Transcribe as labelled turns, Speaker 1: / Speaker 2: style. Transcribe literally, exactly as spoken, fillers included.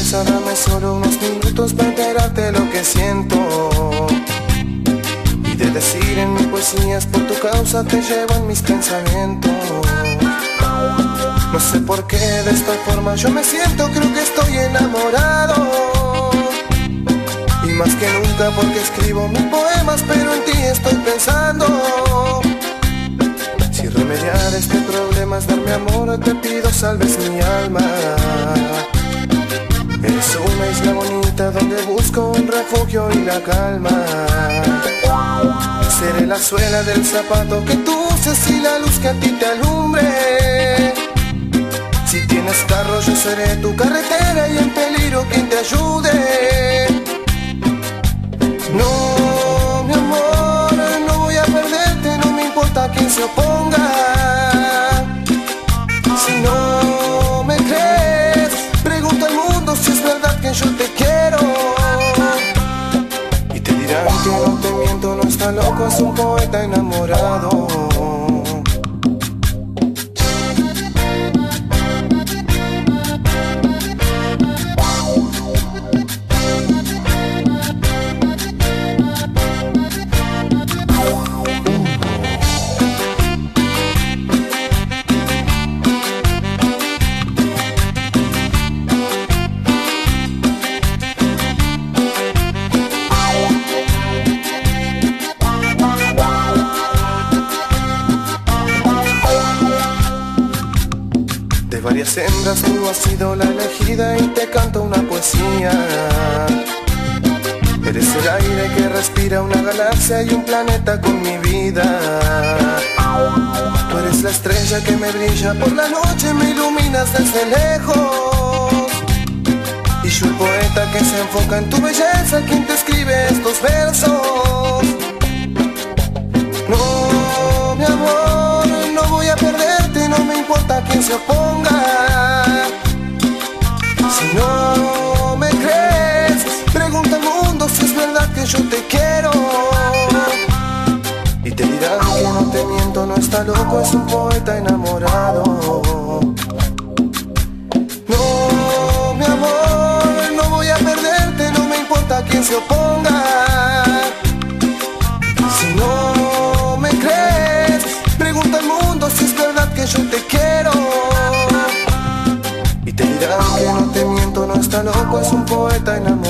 Speaker 1: confianza, dame solo unos minutos para enterarte lo que siento. Y de decir en mis poesías, por tu causa te llevan mis pensamientos. No sé por qué de esta forma yo me siento, creo que estoy enamorado. Y más que nunca porque escribo mis poemas, pero en ti estoy pensando. Si remediar este problema es darme amor, te pido salves mi alma. Eres una isla bonita donde busco un refugio y la calma. Seré la suela del zapato que tú uses y la luz que a ti te alumbre. Si tienes carro yo seré tu carretera y en peligro quien te ayude. No, mi amor, no voy a perderte, no me importa quién se oponga. Si no me crees, pregunta al mundo si es verdad que yo te quiero. Y te dirán que no te miento, no está loco, es un poeta enamorado. De varias hembras tú has sido la elegida y te canto una poesía. Eres el aire que respira una galaxia y un planeta con mi vida. Tú eres la estrella que me brilla por la noche, me iluminas desde lejos. Y yo el poeta que se enfoca en tu belleza, quien te escribe estos versos. No, mi amor, no voy a perderte, no me importa quién se oponga. Si no me crees, pregunta al mundo si es verdad que yo te quiero. Y te dirán que no te miento, no está loco, es un poeta enamorado. No, mi amor, no voy a perderte, no me importa quién se oponga. Si no me crees, pregunta al mundo si es verdad que yo te quiero. Y te dirán que no te miento, no está loco, es un poeta enamorado.